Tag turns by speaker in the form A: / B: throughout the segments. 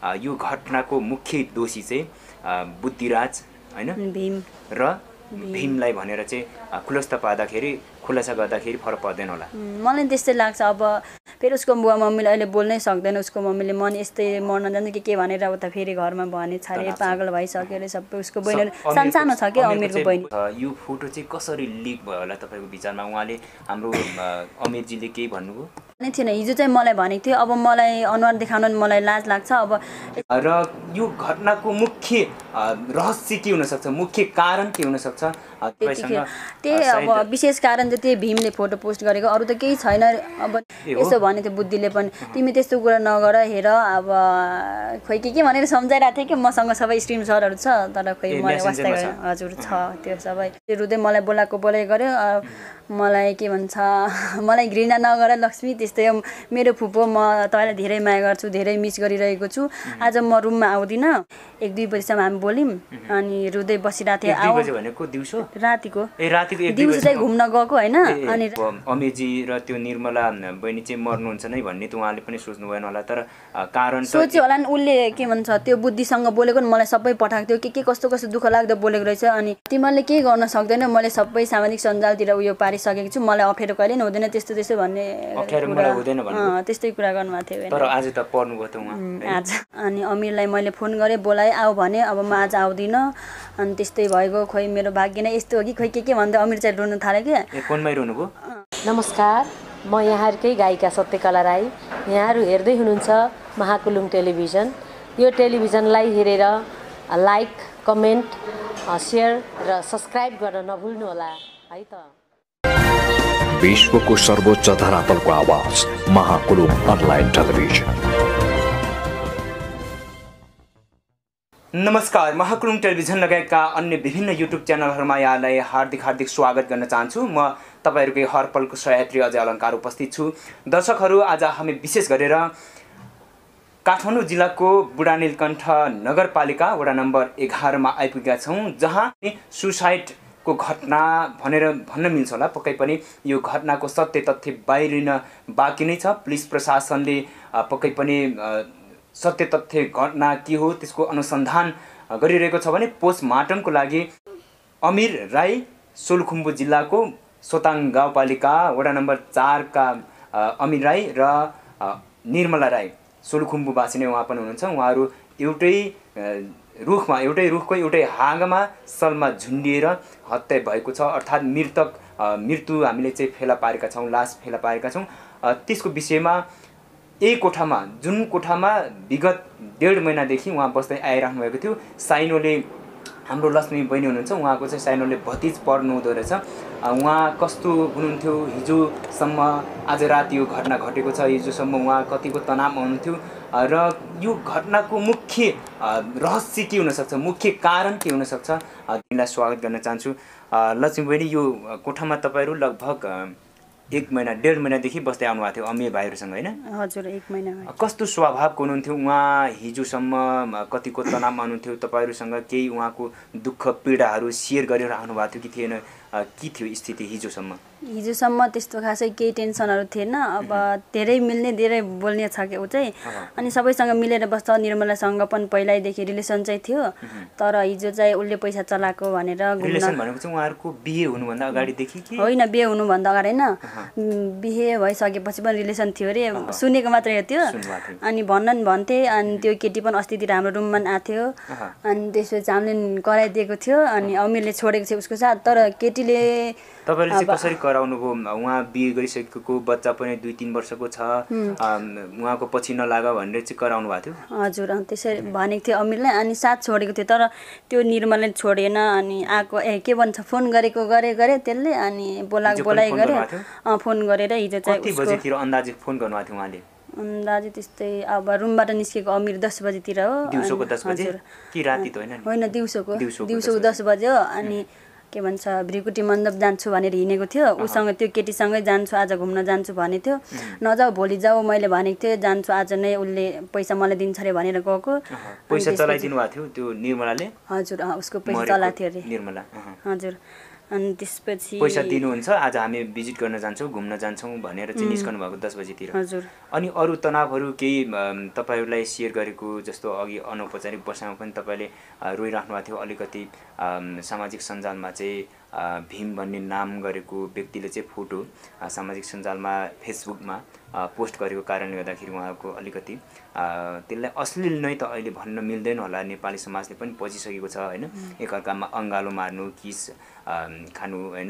A: यो घटनाको मुख्य दोषी चाहिँ बुद्धिराज हैन
B: भीम
A: र भीमलाई भनेर चाहिँ खुलस्त खुलासा गर्दाखेरि फरक पर्दैन होला।
B: मलाई त्यस्तै लाग्छ। अब फेरि उसको बुवा मम्मीले अहिले बोल्नै सक्दैन, उसको मम्मीले मन यस्तै मर्न जान्छ के भनेर उता फेरि घरमा भने छाडे पागल भइसक्यो अरे सबै। उसको बहिनी सानो छ कि अमिरको बहिनी।
A: यो फोटो चाहिँ कसरी लिक भयो होला तपाईँको विचारमा? उहाँले हाम्रो अमिरजीले केही भन्नुभयो
B: नै थिएन। हिजो चाहिँ मलाई भनेको थियो अब मलाई अनुहार देखाउन मलाई लाज लाग्छ। अब
A: र यो घटनाको मुख्य रहस्य के हुनसक्छ, मुख्य कारण के हुनसक्छ?
B: त्यही अब विशेष कारण चाहिँ त्यही भीमले फोटो पोस्ट गरेको, अरू त केही छैन। अब यसो भने थियो बुद्धिले पनि तिमी त्यस्तो कुरा नगर, हेर अब खोइ के भनेर सम्झाइरहेको थिएँ कि मसँग सबै स्क्रिनसटहरू छ, तर खोइ मलाई वास्ता हजुर छ त्यो सबै। रुँदै मलाई बोलाइ गर्यो। मलाई के भन्छ, मलाई घृणा नगर लक्ष्मी, त्यस्तै मेरो फुपू म तपाईँलाई धेरै माया गर्छु, धेरै मिस गरिरहेको छु। आज म रुममा आउँदिनँ, 1-2 बजीसम्म हामी बोल्यौँ। अनि रुँदै बसिरहेको थिएँ। रातिको दिउँसो चाहिँ घुम्न गएको होइन। अनि
A: अमिरजी र त्यो निर्मला बहिनी चाहिँ मर्नुहुन्छ नै भन्ने त उहाँले पनि सोच्नु भएन होला, तर कारण
B: सोच्यो होला नि उसले। के भन्छ त्यो बुद्धिसँग बोलेको नि मलाई सबै पठाएको थियो के कस्तो दुःख लाग्दो बोलेको रहेछ। अनि तिमीले केही गर्न सक्दैन, मैले सबै सामाजिक सञ्जालतिर उयो पारिसकेको छु, मलाई अप्ठ्यारो कहिले नि हुँदैन त्यस्तो भन्ने त्यस्तै कुरा गर्नुभएको थियो।
A: तर आज त पर्नुभयो त उहाँ
B: आज। अनि अमिरलाई मैले फोन गरेँ, बोलाएँ, आऊ भने। अब म आज आउँदिनँ। अनि त्यस्तै भएको, खोइ मेरो भाग्य नै यस्तो हो कि खोइ के भन्दा अमिर चाहिँ रुन थाल्यो क्या।
A: फोनमै रुनुभयो।
C: नमस्कार, म यहाँहरूकै गायिका सत्यकला राई। यहाँहरू हेर्दै हुनुहुन्छ महाकुलुङ टेलिभिजन। यो टेलिभिजनलाई हेरेर लाइक, कमेन्ट, सेयर र सब्सक्राइब गर्न नभुल्नुहोला है त।
D: विश्वको सर्वोच्च धरातलको आवाज महाकुलुङ अनलाइन टेलिभिजन।
A: नमस्कार, महाकुलुङ टेलिभिजन लगायतका अन्य विभिन्न युट्युब च्यानलहरूमा यहाँलाई हार्दिक स्वागत गर्न चाहन्छु। म तपाईँहरूकै हरपलको सहयात्री अजय अलङ्कार उपस्थित छु। दर्शकहरू, आज हामी विशेष गरेर काठमाडौँ जिल्लाको बुढानीलकण्ठ नगरपालिका वडा नम्बर 11 मा आइपुगेका छौँ, जहाँ सुसाइडको घटना भनेर भन्न मिल्छ होला। पक्कै पनि यो घटनाको सत्य तथ्य बाहिरिन बाँकी नै छ। पुलिस प्रशासनले पक्कै पनि सत्य तथ्य घटना के हो त्यसको अनुसन्धान गरिरहेको छ भने पोस्टमार्टमको लागि अमिर राई सोलुखुम्बु जिल्लाको सोताङ गाउँपालिका वडा नम्बर 4 का अमिर राई र निर्मला राई सोलुखुम्बुवासी नै उहाँ पनि हुनुहुन्छ। उहाँहरू एउटै रुखको एउटै हाँगामा सलमा झुन्डिएर हत्या भएको छ, अर्थात् मृत्यु हामीले चाहिँ फेला पारेका छौँ, लास फेला पारेका छौँ। त्यसको विषयमा जुन कोठामा विगत 1.5 महिनादेखि उहाँ बस्दै आइराख्नु भएको थियो, साइनोले हाम्रो लक्ष्मी बहिनी हुनुहुन्छ, उहाँको चाहिँ साइनोले भतिज पर्नु हुँदो रहेछ। उहाँ कस्तो हुनुहुन्थ्यो हिजोसम्म, आज राति यो घटना घटेको छ, हिजोसम्म उहाँ कतिको तनावमा हुनुहुन्थ्यो र यो घटनाको मुख्य रहस्य के हुनसक्छ, मुख्य कारण के हुनसक्छ, तिमीलाई स्वागत गर्न चाहन्छु। लक्ष्मी बहिनी, यो कोठामा तपाईँहरू लगभग 1.5 महिनादेखि बस्दै आउनुभएको थियो अमिर भाइहरूसँग होइन?
B: हजुर, 1 महिना।
A: कस्तो स्वभावको हुनुहुन्थ्यो उहाँ? हिजोसम्म कतिको तनावमा हुनुहुन्थ्यो? तपाईँहरूसँग केही उहाँको दुःख पीडाहरू सेयर गरिरहनु भएको थियो कि थिएन? के थियो स्थिति हिजोसम्म? त्यस्तो खासै केही टेन्सनहरू थिएन। अब धेरै मिल्ने, धेरै बोल्ने छ कि ऊ चाहिँ, अनि सबैसँग मिलेर बस्छ। निर्मलासँग पनि पहिल्यैदेखि रिलेसन चाहिँ थियो, तर हिजो चाहिँ उसले पैसा चलाएको भनेर रिलेसन भनेको चाहिँ उहाँहरूको बिहे हुनुभन्दा अगाडिदेखि कि
B: होइन? बिहे हुनुभन्दा अगाडि होइन, बिहे भइसकेपछि पनि रिलेसन थियो अरे, सुनेको मात्रै हो त्यो। अनि भन्थे। अनि त्यो केटी पनि अस्तितिर हाम्रो रुममा आएको थियो, अनि त्यसपछि हामीले कराइदिएको थियो। अनि अमिरले छोडेको थियो उसको साथ, तर केटीले
A: तपाईँले चाहिँ कसरी कराउनु भयो? उहाँ बिहे गरिसकेको, बच्चा पनि 2-3 वर्षको छ, उहाँको पछि नलाग भनेर चाहिँ कराउनु भएको थियो?
B: हजुर, त्यसरी भनेको थियो अमिरलाई। अनि साथ छोडेको थियो, तर त्यो निर्मलले छोडेन। अनि आएको के भन्छ, फोन गरे त्यसले, अनि बोलाइ गरे, फोन गरेर हिजो चाहिँ
A: कति बजेतिर अन्दाजे फोन गर्नुभएको थियो उहाँले?
B: अन्दाजे त्यस्तै अब रुमबाट निस्केको अमिर 10 बजीतिर हो।
A: दिउँसोको 10 बजे कि राति त होइन?
B: होइन, दिउँसोको 10 बजे हो। अनि के भन्छ, भ्रिकुटी मण्डप जान्छु भनेर हिँडेको थियो। उसँग त्यो केटीसँगै जान्छु, आज घुम्न जान्छु भनेको थियो। नजाऊ, भोलि जाऊ मैले भनेको थिएँ, जान्छु आज नै, उसले पैसा मलाई दिन्छ अरे भनेर गएको।
A: पैसा चलाइदिनु भएको थियो त्यो निर्मलाले?
B: हजुर, उसको पैसा चलाएको थियो अरे
A: निर्मला।
B: हजुर। अनि त्यसपछि
A: पैसा दिनुहुन्छ आज हामी भिजिट गर्न जान्छौँ घुम्न जान्छौँ भनेर चाहिँ निस्कनु भएको 10 बजेतिर
B: हजुर
A: अनि अरू तनावहरू केही तपाईँहरूलाई सेयर गरेको जस्तो अघि अनौपचारिक बसाइमा पनि तपाईँले रोइराख्नु भएको थियो अलिकति सामाजिक सञ्जालमा चाहिँ भीम भन्ने नाम गरेको व्यक्तिले चाहिँ फोटो सामाजिक सञ्जालमा फेसबुकमा पोस्ट गरेको कारणले गर्दाखेरि उहाँको अलिकति त्यसलाई अश्लील नै त अहिले भन्न मिल्दैन होला नेपाली समाजले पनि पचिसकेको छ होइन एकअर्कामा अङ्गालो मार्नु किस खानु होइन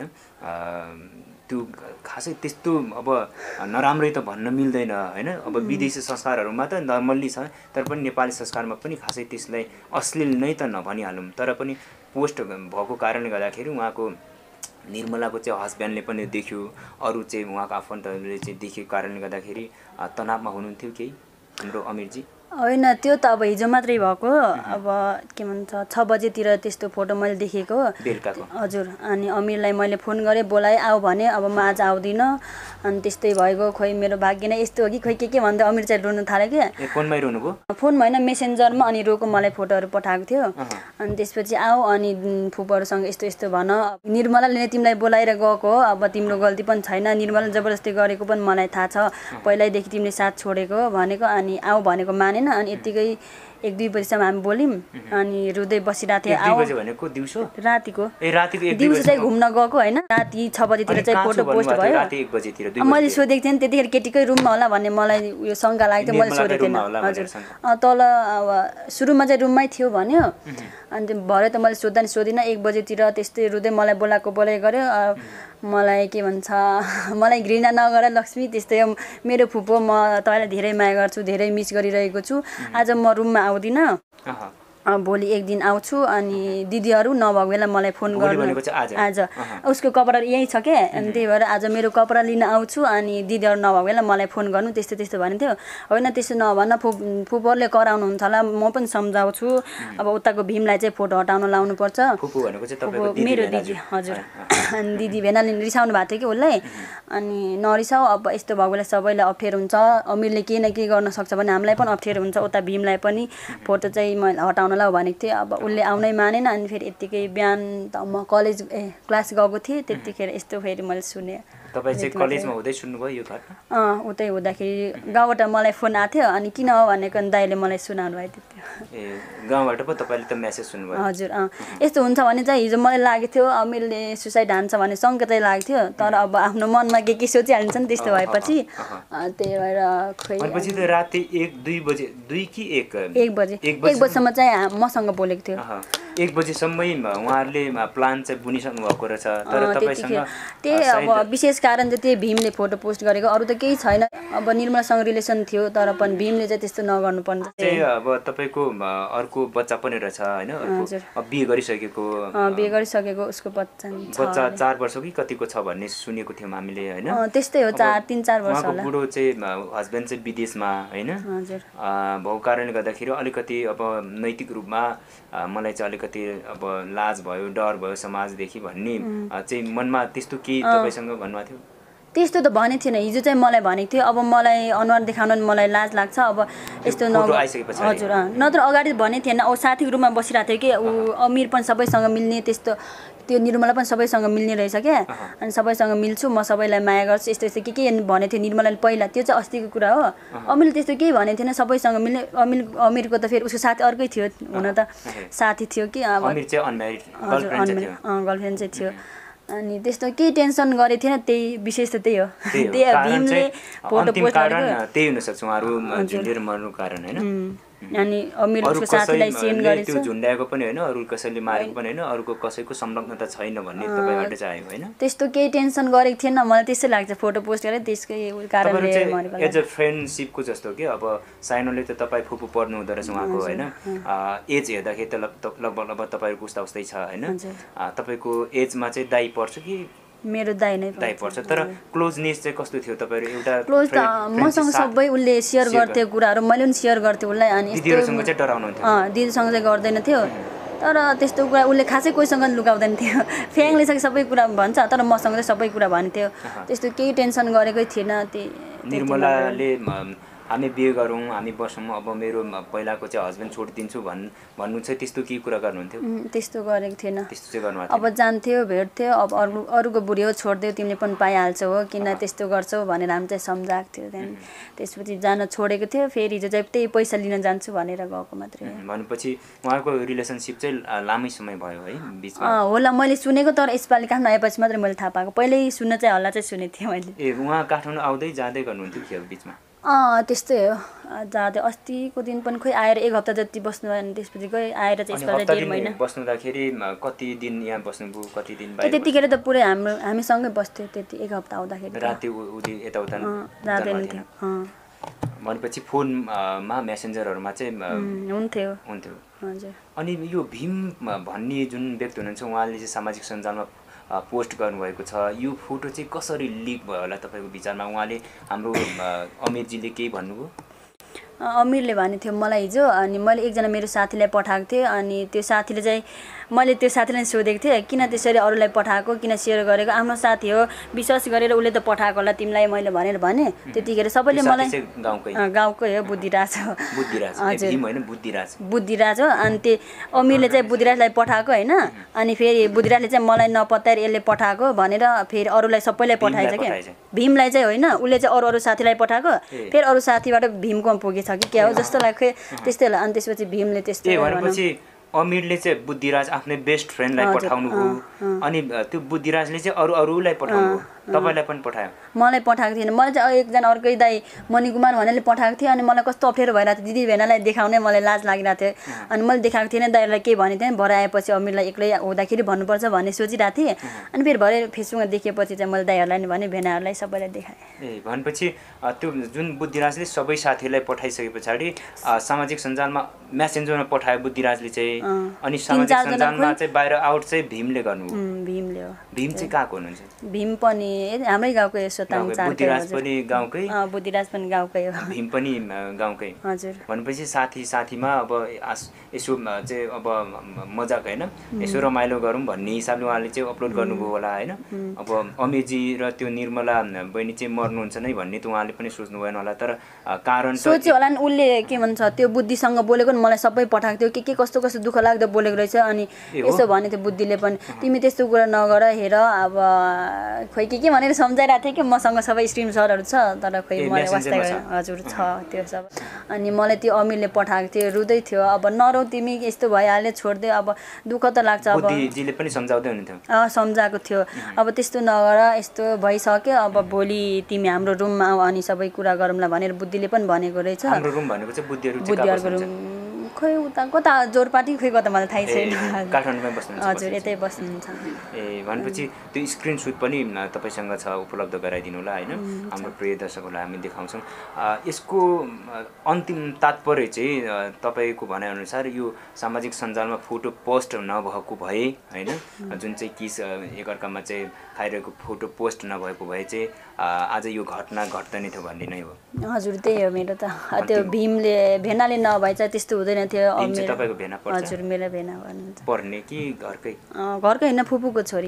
A: त्यो खासै त्यस्तो अब नराम्रै त भन्न मिल्दैन होइन अब विदेशी संस्कारहरूमा त नर्मल्ली छ तर पनि नेपाली संस्कारमा पनि खासै त्यसलाई अश्लील नै त नभनिहालौँ तर पनि पोस्ट भएको कारणले गर्दाखेरि उहाँको निर्मलाको चाहिँ हस्बेन्डले पनि देख्यो अरू चाहिँ उहाँको आफन्तहरूले चाहिँ देखेको कारणले गर्दाखेरि तनावमा हुनुहुन्थ्यो केही हाम्रो अमिरजी
B: होइन त्यो त अब हिजो मात्रै भएको अब के भन्छ 6 बजेतिर त्यस्तो फोटो मैले देखेको
A: बेलुकाको
B: हजुर अनि अमिरलाई मैले फोन गरेँ बोलाएँ आऊ भने अब म आज आउँदिनँ अनि त्यस्तै भइगयो खोइ मेरो भाग्य नै यस्तो हो कि खोइ के भन्दै अमिर चाहिँ रुनु थाल्यो क्या
A: फोनमै रुनुभयो
B: फोनमा होइन मेसेन्जरमा अनि रोको मलाई फोटोहरू पठाएको थियो अनि त्यसपछि आऊ अनि फुपूहरूसँग यस्तो यस्तो भन निर्मलाले नै तिमीलाई बोलाएर गएको हो अब तिम्रो गल्ती पनि छैन निर्मला जबरजस्ती गरेको पनि मलाई थाहा छ पहिल्यैदेखि तिमीले साथ छोडेको भनेको अनि आऊ भनेको मानेन अनि यतिकै 1-2 बजीसम्म हामी बोल्यौँ अनि रुँदै बसिरहेको थिएँ आऊ
A: भनेको दिउँसो
B: रातिको
A: रातिको
B: दिउँसो चाहिँ घुम्न गएको होइन राति 6 बजीतिर चाहिँ फोटो पोस्ट भयो
A: राति 1 बजेतिर
B: मैले सोधेको थिएँ नि त्यतिखेर केटीकै रुममा होला भन्ने मलाई उयो शङ्का लागेको थियो मैले सोधेको थिएन हजुर तल अब सुरुमा चाहिँ रुममै थियो भन्यो अनि भरे त मैले सोद्धा नि सोधिनँ 1 बजेतिर त्यस्तै रुँदै मलाई बोलाइ गर्यो मलाई के भन्छ मलाई घृणा नगर लक्ष्मी त्यस्तै मेरो फुपू म तपाईँलाई धेरै माया गर्छु धेरै मिस गरिरहेको छु आज म रुममा आउँदिनँ भोलि एक दिन आउँछु अनि दिदीहरू नभएको बेला मलाई फोन गर्नु आज उसको कपडा यही छ क्या अनि त्यही भएर आज मेरो कपडा लिन आउँछु अनि दिदीहरू नभएको बेला मलाई फोन गर्नु त्यस्तो त्यस्तो भनेको थियो होइन त्यस्तो नभन फुपूहरूले कराउनुहुन्छ होला म पनि सम्झाउँछु अब उताको भीमलाई चाहिँ फोटो हटाउन लाउनुपर्छ मेरो दिदी हजुर अनि दिदी भेनाले रिसाउनु भएको थियो कि उसलाई अनि नरिसाऊ अब यस्तो भएको बेला सबैलाई अप्ठ्यारो हुन्छ अमिरले केही न केही गर्न सक्छ भने हामीलाई पनि अप्ठ्यारो हुन्छ उता भीमलाई पनि फोटो चाहिँ मैले हटाउन ला भनेको थिएँ अब उसले आउनै मानेन अनि फेरि यत्तिकै बिहान त म क्लास गएको थिएँ त्यतिखेर यस्तो फेरि मैले सुने
A: तपाईँ चाहिँ कलेजमा हुँदै सुन्नुभयो यो घटना
B: उतै हुँदाखेरि गाउँबाट मलाई फोन आएको थियो अनि किन हो भनेको दाइले मलाई सुनाउनु भएको थियो
A: ए गाउँबाट पो तपाईँले त मेसेज सुन्नुभयो
B: हजुर यस्तो हुन्छ भने चाहिँ हिजो मलाई लागेको थियो अमिरले सुसाइड हान्छ भन्ने शङ्का चाहिँ लागेको थियो तर अब आफ्नो मनमा के सोचिहाल्छ नि त्यस्तो भएपछि त्यही भएर खोइ
A: पछि त राति 1-2 बजे 2 कि
B: 1 बजीसम्म चाहिँ मसँग बोलेको थियो
A: 1 बजेसम्मै उहाँहरूले प्लान चाहिँ बुनिसक्नु भएको रहेछ तर तपाईँसँग
B: त्यही अब विशेष कारण चाहिँ त्यही भीमले फोटो पोस्ट गरेको अरू त केही छैन अब निर्मलासँग रिलेसन थियो तर पनि भीमले चाहिँ त्यस्तो नगर्नु पर्ने
A: चाहिँ अब तपाईँको अर्को बच्चा पनि रहेछ होइन बिहे गरिसकेको उसको बच्चा 4 वर्ष कि कतिको छ भन्ने सुनेको थियौँ हामीले होइन
B: त्यस्तै हो 3-4 वर्ष होला
A: बुढो चाहिँ हस्बेन्ड चाहिँ विदेशमा होइन भएको कारणले गर्दाखेरि अलिकति अब नैतिक रूपमा मलाई चाहिँ अलिकति अब लाज भयो डर भयो समाजदेखि भन्ने चाहिँ मनमा त्यस्तो केही तपाईँसँग भन्नुभएको थियो
B: त्यस्तो त भनेको थिएन हिजो चाहिँ मलाई भनेको थियो अब मलाई अनुहार देखाउन मलाई लाज लाग्छ अब यस्तो हजुर नत्र अगाडि भनेको थिएन ऊ साथीको रुममा बसिरहेको थियो कि ऊ अमिर पनि सबैसँग मिल्ने त्यस्तो त्यो निर्मला पनि सबैसँग मिल्ने रहेछ क्या अनि सबैसँग मिल्छु म सबैलाई माया गर्छु यस्तो यस्तो के भनेको थियो निर्मलाले पहिला त्यो चाहिँ अस्तिको कुरा हो अमिरले त्यस्तो केही भनेको थिएन सबैसँग मिल्ने अमिरको त फेरि उसको साथी अर्कै थियो हुन त साथी थियो कि अब गर्लफ्रेन्ड चाहिँ थियो अनि त्यस्तो केही टेन्सन गरेको थिएन त्यही विशेष त त्यही हो त्यही भीमले फोटो पोस्ट गरेको
A: त्यही हुन सक्छ उहाँहरू झुन्डेर मर्नु कारण हैन
B: अनि अमिरको साथीलाई सेन्ड गरेछ
A: त्यो झुन्ड्याएको पनि हैन अरु कसैले मारेको पनि हैन अरुको कसैको संलग्नता छैन भन्ने तपाईहरुबाट चाहिँ आयो हैन
B: त्यस्तो केही टेन्सन गरेको थिएन मलाई त्यसै लाग्छ फोटो पोस्ट गरे त्यसकै कारणले मरेको
A: एज अ फ्रेन्डशिपको जस्तो के अब साइनोले त तपाई फुपु पर्नु हुँदो रहेछ उहाँको हैन एज हेर्दाखेरि त लगभग तपाईहरुको उस्ता उस्तै छ हैन तपाईको एजमा चाहिँ दाइ पर्छ कि
B: मेरो दाइ नै
A: पर्छ तर क्लोजनेस चाहिँ कस्तो थियो तपाईहरु एउटा
B: क्लोज त मसँग सबै उले शेयर गर्थे कुराहरु मैले पनि शेयर गर्थे उलाई अनि
A: दिदीहरुसँग चाहिँ डराउनुहुन्थ्यो
B: दिदीसँग चाहिँ गर्दैन थियो तर त्यस्तो कुरा उले खासै कोहीसँग लुकाउँदैन थियो फ्याङले चाहिँ सबै कुरा भन्छ तर मसँग चाहिँ सबै कुरा भन्थ्यो त्यस्तो केही टेन्सन गरेकै थिएन
A: निर्मलाले हामी बिहे गरौँ हामी बसौँ अब मेरो पहिलाको चाहिँ हस्बेन्ड छोडिदिन्छु भन्नु चाहिँ त्यस्तो केही कुरा गर्नुहुन्थ्यो
B: त्यस्तो गरेको थिएन
A: त्यस्तो चाहिँ गर्नु
B: अब जान्थ्यो भेट्थ्यो अब अरूको बुढी हो छोडिदियो तिमीले पनि पाइहाल्छौ हो किन त्यस्तो गर्छौ भनेर हामी चाहिँ सम्झाएको थियो त्यहाँदेखि त्यसपछि जान छोडेको थियो फेरि हिजो चाहिँ त्यही पैसा लिन जान्छु भनेर गएको मात्रै
A: भनेपछि उहाँको रिलेसनसिप चाहिँ लामै समय भयो है बिचमा
B: होला मैले सुनेको तर यसपालि काठमाडौँ आएपछि मात्रै मैले थाहा पाएको पहिल्यै सुन्न चाहिँ हल्ला चाहिँ सुनेको थिएँ मैले
A: ए उहाँ काठमाडौँ आउँदै जाँदै गर्नुहुन्थ्यो खेल बिचमा
B: त्यस्तै हो जाँदै अस्तिको दिन पनि खोइ आएर 1 हप्ता जति बस्नु अनि त्यसपछि खोइ आएर चाहिँ यसपालि 1.5 महिना
A: बस्नुदाखेरि कति दिन यहाँ बस्नुभयो कति दिन
B: त्यतिखेर त पुरै हामीसँगै बस्थ्यो त्यति 1 हप्ता आउँदाखेरि
A: राति उदि यताउता
B: जाँदैन थियो
A: भनेपछि फोनमा मेसेन्जरहरूमा चाहिँ
B: हुन्थ्यो
A: हजुर अनि यो भीम भन्ने जुन व्यक्ति हुनुहुन्छ उहाँले चाहिँ सामाजिक सञ्जालमा पोस्ट गर्नुभएको छ यो फोटो चाहिँ कसरी लिक भयो होला तपाईँको विचारमा उहाँले हाम्रो अमिरजीले केही भन्नुभयो
B: अमिरले भनेको थियो मलाई हिजो अनि मैले एकजना मेरो साथीलाई पठाएको थिएँ अनि त्यो साथीले चाहिँ मैले त्यो साथीलाई सोधेको थिएँ किन त्यसरी अरूलाई पठाएको किन सेयर गरेको आफ्नो साथी हो विश्वास गरेर उसले त पठाएको होला तिमीलाई मैले भनेर भने त्यतिखेर सबैले मलाई गाउँकै हो बुद्धिराज हो अनि त्यो अमिरले चाहिँ बुद्धिराजलाई पठाएको होइन अनि फेरि बुद्धिराजले चाहिँ मलाई नपत्याएर यसले पठाएको भनेर फेरि अरूलाई सबैलाई पठाएछ क्या भीमलाई चाहिँ होइन उसले चाहिँ अरू साथीलाई पठाएको फेरि अरू साथीबाट भीमको पुगेछ कि क्या हो जस्तो लाग्यो त्यस्तै होला अनि त्यसपछि भीमले त्यस्तै
A: अमिरले चाहिँ बुद्धिराज आफ्नै बेस्ट फ्रेन्डलाई पठाउनु भयो अनि त्यो बुद्धिराजले चाहिँ अरूलाई पठाउनु तपाईलाई पनि पठायो
B: मलाई पठाएको थिएन मलाई चाहिँ एकजना अर्कै दाइ मणिकुमार भनेरले पठाएको थियो अनि मलाई कस्तो अप्ठ्यारो भइरहेको थियो दिदी भेनालाई देखाउने मलाई लाज लागिरहेको थियो अनि मैले देखाएको थिएन दाइलाई के भनेको थिएँ भरे आएपछि अमिरलाई एक्लै हुँदाखेरि भन्नुपर्छ भन्ने सोचिरहेको थिएँ अनि फेरि भरे फेसबुकमा देखेपछि चाहिँ मैले दाइहरूलाई नि भने भेनाहरूलाई सबैलाई देखाएँ
A: ए भनेपछि त्यो जुन बुद्धिराजले सबै साथीहरूलाई पठाइसके पछाडि सामाजिक सञ्जालमा मेसेन्जरमा पठायो बुद्धिराजले चाहिँ अनि सामाजिक सञ्जालमा चाहिँ बाहिर आउट चाहिँ भीमले गर्नु
B: भीमले हो
A: भीम चाहिँ कहाँको हुनुहुन्छ
B: भीम पनि हाम्रै गाउँकै सोताङ
A: बुद्धिराज पनि गाउँकै
B: बुद्धिराज पनि गाउँकै हो
A: भीम पनि गाउँकै
B: हजुर
A: भनेपछि साथीमा अब यसो चाहिँ अब मजाक होइन यसो रमाइलो गरौँ भन्ने हिसाबले उहाँले चाहिँ अपलोड गर्नुभयो होला होइन अब अमिरजी र त्यो निर्मला बहिनी चाहिँ मर्नुहुन्छ नै भन्ने त उहाँले पनि सोच्नु भएन होला तर कारण
B: सोच्यो होला नि उसले के भन्छ त्यो बुद्धिसँग बोलेको नि मलाई सबै पठाएको थियो के कस्तो कस्तो दुःख लाग्दो बोलेको रहेछ अनि यसो भनेको थियो बुद्धिले पनि तिमी त्यस्तो कुरा नगर हेर अब खोइ के भनेर सम्झाइरहेको थिएँ कि मसँग सबै स्क्रिनसटहरू छ तर खोइ मलाई वास्ता गरेँ हजुर छ त्यो सब अनि मलाई त्यो अमिरले पठाएको थियो रुँदै थियो अब नरौ तिमी यस्तो भइहाल्यो छोडिदियो अब दुःख त लाग्छ अब
A: बुद्धिजीले पनि सम्झाउँदै हुनुहुन्थ्यो
B: सम्झाएको थियो अब त्यस्तो नगर यस्तो भइसक्यो अब भोलि तिमी हाम्रो रुममा आऊ अनि सबै कुरा गरौँला भनेर बुद्धिले पनि भनेको रहेछ
A: हाम्रो रुम भनेको चाहिँ बुद्धिहरूको
B: रुम खोइ उता कता जोरपाटी खोइ कता मलाई थाहै छैन
A: काठमाडौँमै बस्नुहुन्छ
B: हजुर यतै बस्नुहुन्छ
A: ए भनेपछि त्यो स्क्रिनसट पनि तपाईसँग छ उपलब्ध गराइदिनु होला होइन हाम्रो प्रिय दर्शकहरूलाई हामी देखाउँछौँ यसको अन्तिम तात्पर्य चाहिँ तपाईँको भनाइअनुसार यो सामाजिक सञ्जालमा फोटो पोस्ट नभएको भए होइन जुन चाहिँ किस एकअर्कामा चाहिँ खाइरहेको फोटो पोस्ट नभएको भए चाहिँ आज यो घटना घट्दैन थियो भन्ने नै हो
B: हजुर त्यही हो मेरो त त्यो भीमले भेनाले नभए चाहिँ त्यस्तो हुँदैन थियो
A: तपाईँको भेना पर्छ
B: हजुर मेरो भेना भन्नुहुन्छ
A: पर्ने कि घरकै
B: होइन फुपूको छोरी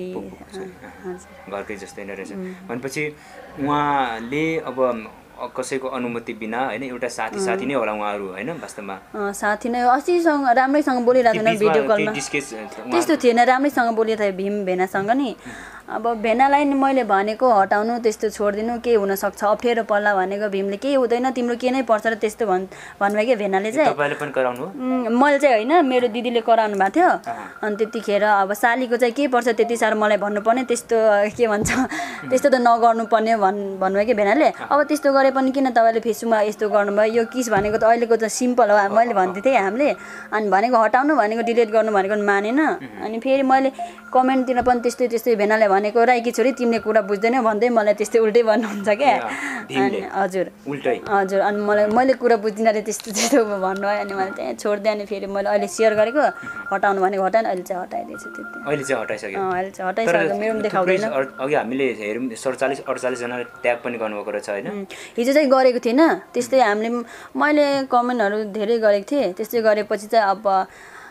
A: घरकै जस्तै नै रहेछ भनेपछि उहाँले अब कसैको अनुमति बिना होइन एउटा साथी नै होला उहाँहरू होइन वास्तवमा
B: साथी नै अस्तिसँग राम्रैसँग बोलिरहेको थिएन भिडियो कलमा त्यस्तो थिएन राम्रैसँग बोलिरहेको थियो भीम भेनासँग नि अब भेनालाई नि मैले भनेको हटाउनु त्यस्तो छोडिदिनु के हुनसक्छ अप्ठ्यारो पर्ला भनेको भीमले केही हुँदैन तिम्रो के नै पर्छ र त्यस्तो भन्नुभयो कि भेनाले चाहिँ मैले चाहिँ होइन मेरो दिदीले कराउनु भएको थियो अनि त्यतिखेर अब सालीको चाहिँ के पर्छ त्यति साह्रो मलाई भन्नुपर्ने त्यस्तो के भन्छ त्यस्तो त नगर्नुपर्ने भन्नुभयो कि भेनाले अब त्यस्तो गरे पनि किन तपाईँले फेसबुकमा यस्तो गर्नुभयो यो किस भनेको त अहिलेको त सिम्पल हो मैले भन्दै थिएँ हामीले अनि भनेको हटाउनु भनेको डिलिट गर्नु भनेको मानेन अनि फेरि मैले कमेन्टतिर पनि त्यस्तै भेनाले भनेको राईकी छोरी तिमीले कुरा बुझ्दैनौ भन्दै मलाई त्यस्तै उल्टै भन्नुहुन्छ क्या अनि हजुर अनि मैले कुरा बुझ्दिनँ रे त्यस्तो भन्नुभयो अनि मैले त्यहाँ छोडिदिएँ अनि फेरि मैले अहिले सेयर गरेको हटाउनु भनेको हटाएन अहिले चाहिँ हटाइदिएछु त्यति
A: अहिले चाहिँ
B: हटाइसक्यो मेरो पनि देखाउँदैन
A: अघि हामीले हेरौँ 47-48 जनाले ट्याग पनि गर्नुभएको रहेछ होइन
B: हिजो चाहिँ गरेको थिएन त्यस्तै हामीले मैले कमेन्टहरू धेरै गरेको थिएँ त्यस्तै गरेपछि चाहिँ अब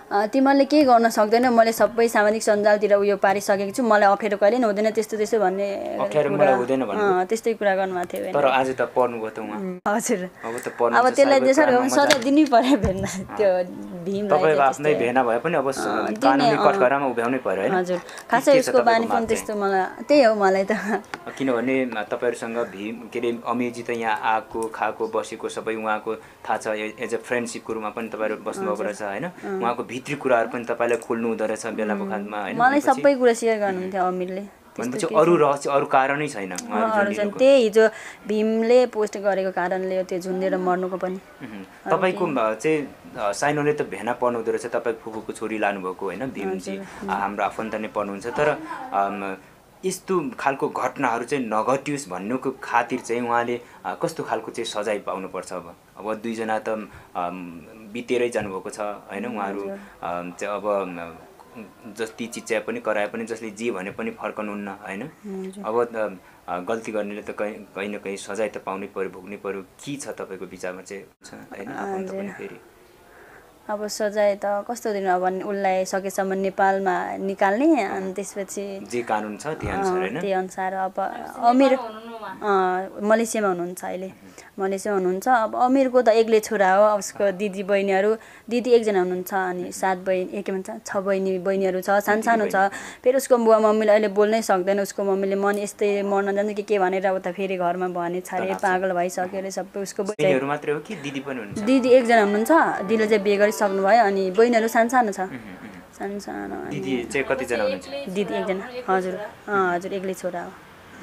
B: तिमीहरूले केही गर्न सक्दैनौ, मैले सबै सामाजिक सञ्जालतिर उयो पारिसकेको छु, मलाई अप्ठ्यारो कहिले नि हुँदैन त्यस्तो त्यस्तो भन्ने
A: अप्ठ्यारो मलाई हुँदैन भन्नु
B: त्यस्तै कुरा गर्नुभएको थियो
A: तर आज त पढ्नुभयो त उहाँ
B: हजुर
A: अब त पढ्नु
B: अब त्यसलाई त्यसरी सजाय दिनै पर्यो भेट्न त्यो भीमलाई
A: तपाईको आफ्नै भेना भए पनि अब कानुनी कठघरामा उभ्याउनै पर्यो हैन
B: हजुर खासै उसको बानी पनि त्यस्तो मलाई त्यही हो मलाई त
A: किनभने तपाईहरुसँग भीम के रे अमिरजी त यहाँ आएको खाएको बसेको सबै उहाँको थाहा छ एज अ फ्रेन्डशिपको रूपमा पनि तपाईहरु बस्नुभएको रहेछ हैन उहाँको भित्री कुराहरु पनि तपाईलाई खोल्नु हुँदो रहेछ बेला बखतमा हैन
B: मलाई सबै कुरा शेयर गर्नुहुन्थ्यो अमिरले
A: भनेपछि अरु रहस्य अरु कारणै छैन
B: त्यही हिजो भीमले पोस्ट गरेको कारणले त्यो झुन्डेर मर्नुको पनि
A: तपाईको चाहिँ साइनोले त भेना पढ्नु हुँदो रहेछ तपाईको फुफूको छोरी लानुभएको हैन भीमजी हाम्रो आफन्त नै पढ्नुहुन्छ तर यस्तो खालको घटनाहरू चाहिँ नघटियोस् भन्नुको खातिर चाहिँ उहाँले कस्तो खालको चाहिँ सजाय पाउनुपर्छ अब दुईजना त बितेरै जानुभएको छ हैन उहाँहरू चाहिँ अब जति चिच्याए पनि कराए पनि जसले जे भने पनि फर्कनुहुन्न हैन अब गल्ती गर्नेले त कहीँ न कहीँ सजाय त पाउनै पर्यो भोग्नै पर्यो के छ तपाईको विचारमा चाहिँ हैन आफन्त पनि फेरि
B: अब सजाय त कस्तो दिनु अब उसलाई सकेसम्म नेपालमा निकाल्ने अनि त्यसपछि
A: जे कानुन छ त्यही
B: अनुसार अब अमिर मलेसियामा हुनुहुन्छ अहिले मलेसियामा हुनुहुन्छ अब अमिरको त एक्लै छोरा हो उसको दिदी बहिनीहरू दिदी एकजना हुनुहुन्छ अनि 7 बहिनी के भन्छ 6 बहिनीहरू छ सानो छ फेरि उसको बुवा मम्मीले अहिले बोल्नै सक्दैन उसको मम्मीले मन यस्तै मर्न जान्छ के भनेर उता फेरि घरमा भने छारे पागल भइसक्यो अरे सबै उसको
A: बहिनीहरू मात्रै हो कि दिदी पनि हुनुहुन्छ
B: दिदी एकजना हुनुहुन्छ दिदीले चाहिँ बिहे गरिसक्नु भयो अनि बहिनीहरू सानो छ सानो
A: दिदी चाहिँ कति जना हुनुहुन्छ
B: दिदी एकजना हजुर हजुर एक्लै छोरा हो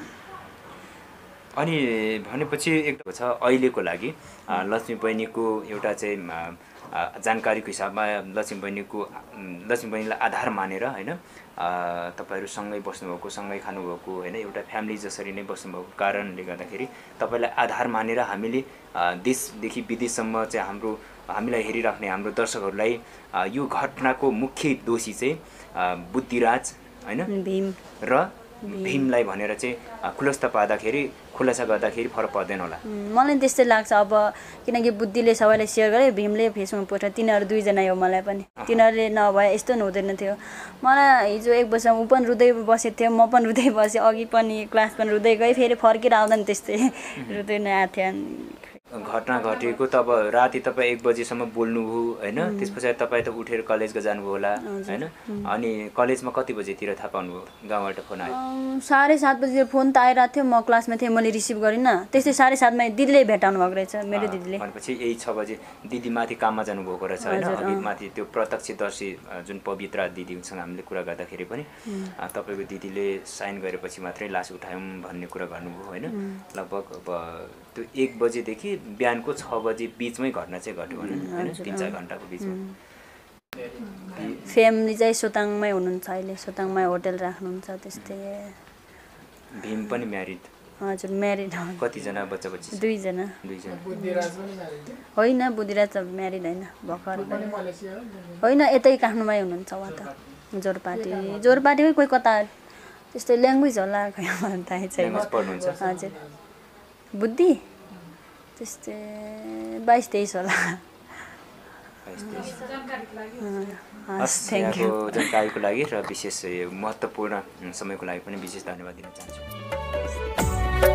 A: अनि भनेपछि एक छ अहिलेको लागि लक्ष्मी बहिनीको एउटा चाहिँ जानकारीको हिसाबमा लक्ष्मी बहिनीलाई आधार मानेर हैन तपाईहरु सँगै बस्नुभएको सँगै खानुभएको हैन एउटा फ्यामिली जसरी नै बस्नुभएको कारणले गर्दाखेरि तपाईलाई आधार मानेर हामीले देशदेखि विदेशसम्म चाहिँ हामीलाई हेरिराख्ने हाम्रो दर्शकहरूलाई यो घटनाको मुख्य दोषी चाहिँ बुद्धिराज हैन
B: भीम
A: र भीमलाई भनेर चाहिँ खुलस्त खुलासा गर्दाखेरि फरक पर्दैन होला
B: मलाई त्यस्तै लाग्छ अब किनकि बुद्धिले सबैलाई सेयर गरे भीमले फेसबुकमा पोस्ट तिनीहरू दुईजना हो मलाई पनि तिनीहरूले नभए यस्तो हुँदैन थियो मलाई हिजो एक वर्षमा ऊ पनि रुँदै बसेको थियो म पनि रुँदै बसेँ अघि पनि क्लास पनि रुँदै गएँ फेरि फर्केर आउँदा नि त्यस्तै रुँदै नआएको थियो
A: घटना घटेको त अब राति तपाईँ 1 बजेसम्म बोल्नुभयो हैन त्यसपछि तपाईँ त उठेर कलेजको जानुभयो होला हैन अनि कलेजमा कति बजेतिर थाहा पाउनुभयो गाउँबाट फोन आयो
B: 7:30 बजे फोन त आइरहेको थियो म क्लासमा थिएँ मैले रिसिभ गरिनँ त्यस्तै 7:30 मा दिदीले भेटाउनु भएको रहेछ मेरो दिदीले
A: भनेपछि यही 6 बजे दिदी माथि काममा जानुभएको रहेछ हैन अनि माथि त्यो प्रत्यक्षदर्शी जुन पवित्र दिदीसँग हामीले कुरा गर्दाखेरि पनि तपाईको दिदीले साइन गरेपछि मात्रै लास उठायौं भन्ने कुरा गर्नुभयो हैन लगभग अब त्यो 1 बजेदेखि बिहानको 6 बजे बीचमै घटना चाहिँ घट्यो हैन 3-4 घण्टाको बीचमा
B: फ्यामिली चाहिँ सोताङमै हुनुहुन्छ अहिले सोताङमै होटल राख्नुहुन्छ त्यस्तै
A: भीम पनि म्यारिड
B: हजुर म्यारिड
A: कति जना बच्चा बच्ची
B: 2 जना
E: बुद्धिराज पनि म्यारिड
B: होइन बुद्धिराज त म्यारिड होइन भर्खर होइन यतै काठमाडौँमै हुनुहुन्छ उहाँ त जोरपाटी कोही कता त्यस्तै ल्याङ्ग्वेज होला खै मलाई थाहै छैन हजुर बुद्धि त्यस्तै 22-23 होला
A: जानकारीको लागि र विशेष महत्त्वपूर्ण समयको लागि पनि विशेष धन्यवाद दिन चाहन्छु।